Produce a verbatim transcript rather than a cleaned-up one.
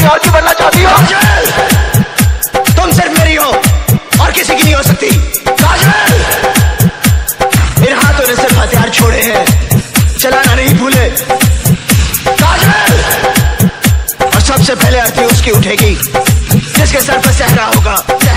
और क्यों बनना चाहती हो? तुम सिर्फ मेरी हो और किसी की नहीं हो सकती। काजल, इन हाथों ने सिर्फ हथियार छोड़े हैं, चलाना नहीं भूले। काजल, और सबसे पहले अर्थी उसकी उठेगी जिसके सर पर सहरा होगा।